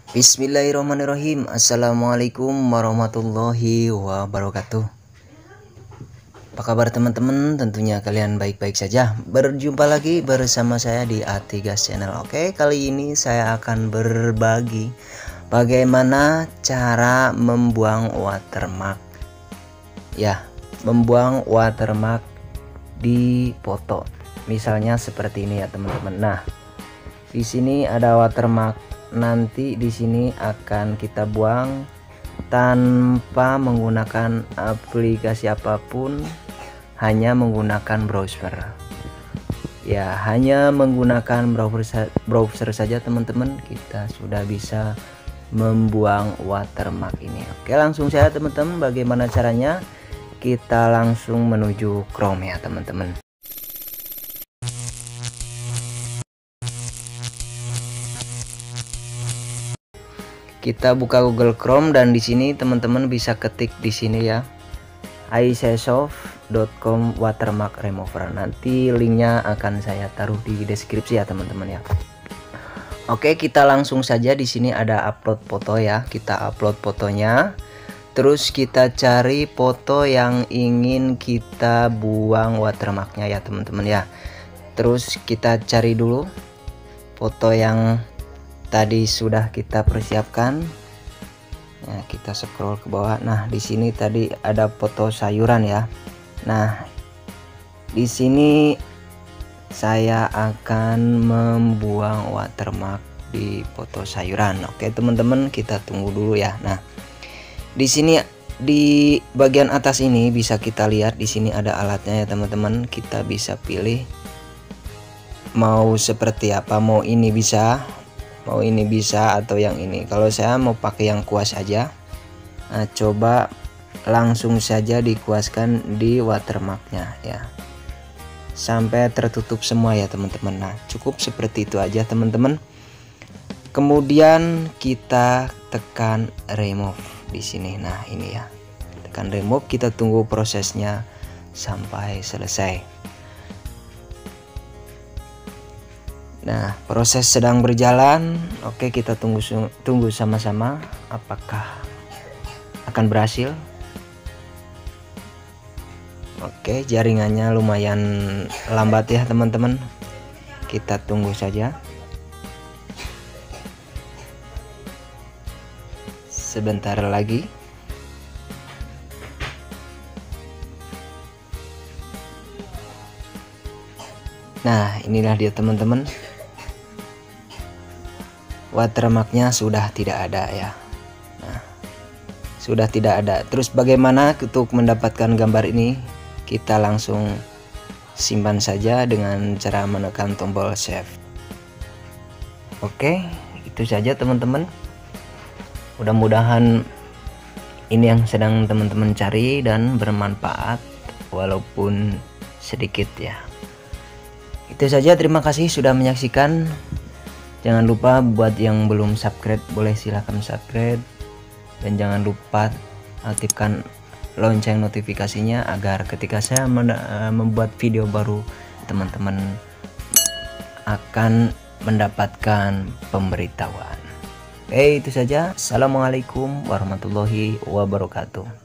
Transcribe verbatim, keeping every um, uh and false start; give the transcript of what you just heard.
Bismillahirrahmanirrahim. Assalamualaikum warahmatullahi wabarakatuh. Apa kabar teman-teman? Tentunya kalian baik-baik saja. Berjumpa lagi bersama saya di Atigas Channel. Oke, kali ini saya akan berbagi bagaimana cara membuang watermark. Ya, membuang watermark di foto. Misalnya seperti ini ya teman-teman. Nah, di sini ada watermark. Nanti di sini akan kita buang tanpa menggunakan aplikasi apapun, hanya menggunakan browser. Ya, hanya menggunakan browser browser saja teman-teman, kita sudah bisa membuang watermark ini. Oke, langsung saja teman-teman, bagaimana caranya? Kita langsung menuju Chrome ya teman-teman. Kita buka Google Chrome dan di sini teman-teman bisa ketik di sini ya, icesoft dot com watermark remover. Nanti linknya akan saya taruh di deskripsi ya teman-teman ya. Oke, kita langsung saja. Di sini ada upload foto ya, kita upload fotonya. Terus kita cari foto yang ingin kita buang watermarknya ya teman-teman ya. Terus kita cari dulu foto yang tadi sudah kita persiapkan ya, kita scroll ke bawah. Nah, di sini tadi ada foto sayuran ya. Nah, di sini saya akan membuang watermark di foto sayuran. Oke teman-teman, kita tunggu dulu ya. Nah, di sini di bagian atas ini bisa kita lihat, di sini ada alatnya ya teman-teman. Kita bisa pilih mau seperti apa, mau ini bisa, mau ini bisa atau yang ini. Kalau saya mau pakai yang kuas aja. Nah, coba langsung saja dikuaskan di watermarknya ya, sampai tertutup semua ya teman-teman. Nah, cukup seperti itu aja teman-teman. Kemudian kita tekan remove di sini. Nah, ini ya, tekan remove, kita tunggu prosesnya sampai selesai. Nah, proses sedang berjalan. Oke, kita tunggu tunggu sama-sama apakah akan berhasil. Oke, jaringannya lumayan lambat ya teman-teman. Kita tunggu saja. Sebentar lagi. Nah, inilah dia teman-teman. Watermarknya sudah tidak ada ya. Nah, sudah tidak ada. Terus bagaimana untuk mendapatkan gambar ini? Kita langsung simpan saja dengan cara menekan tombol save. Oke, itu saja teman-teman. Mudah-mudahan ini yang sedang teman-teman cari dan bermanfaat walaupun sedikit ya. Itu saja, terima kasih sudah menyaksikan. Jangan lupa buat yang belum subscribe, boleh silahkan subscribe. Dan jangan lupa aktifkan lonceng notifikasinya agar ketika saya membuat video baru, teman-teman akan mendapatkan pemberitahuan. Oke, itu saja. Assalamualaikum warahmatullahi wabarakatuh.